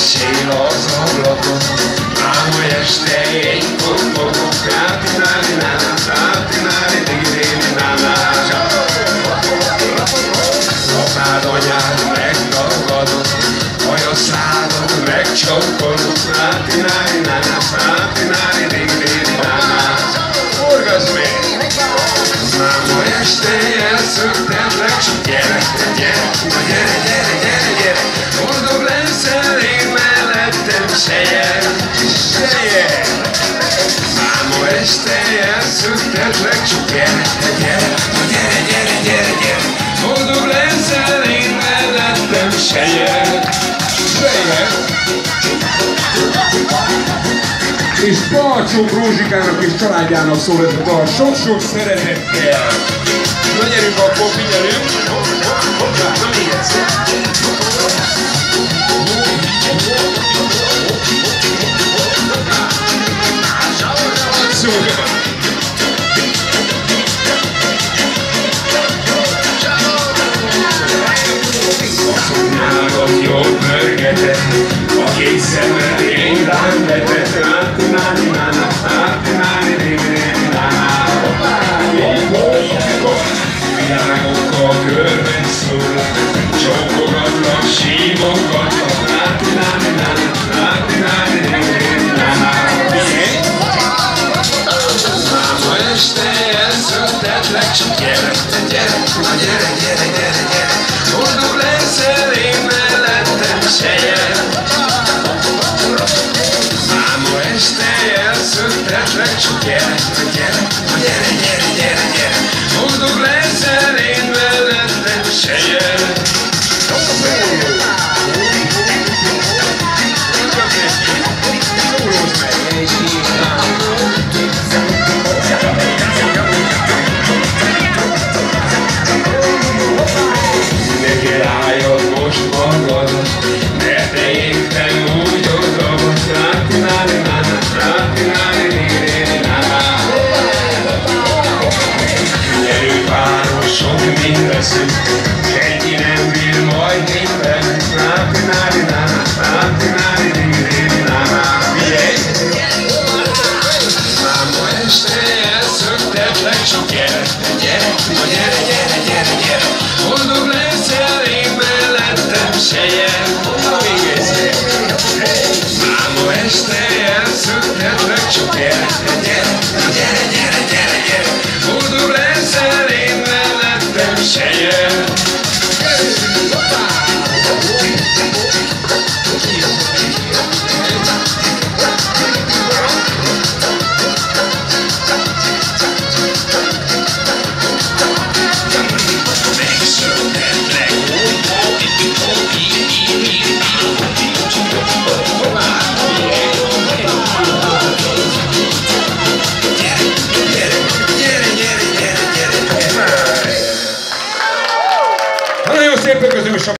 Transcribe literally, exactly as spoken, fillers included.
Szél az ablakon, álma este egy kopogok, rátinári nána, rátinári digréni nána. Apád anyád megtagadod, haja szádat megcsapkodod, rátinári nána, rátinári digréni nána. Forgasd még! Máma este elszöktetlek, csak gyere, gyere, na gyere, gyere, gyere, gyere. Boldog leszel én mellettem, seje, seje. Máma este elszöktetlek, csak gyere, gyere, na gyere, gyere, gyere, gyere. Boldog leszel én mellettem, seje, seje. És Balcsó Rózsikának és családjának szól ez a dal sok-sok szeretettel. Na gyerünk akkor, figyelünk! Na még egyszer! Szóval! A szonyádat jól pörgeted, a két szemed én rám vetett, rátináni nána, rátináni digréni nána. Világokkal körben szól, csókogatlak, símogatlak, rátináni nána, rátináni digréni nána. Máma este elszöktetlek, csak gyere, gyere, na gyere, gyere, gyere, gyere. Boldog leszel én mellettem, seje. Máma este elszöktetlek, csak gyere, gyere, na gyere, gyere, gyere, gyere. Boldog leszel én mellettem, seje. Neki rájad most magadat, mert te éppen úgy odavat, rátináni nána, rátináni digréni nána. Gyerünk városok, mind veszünk,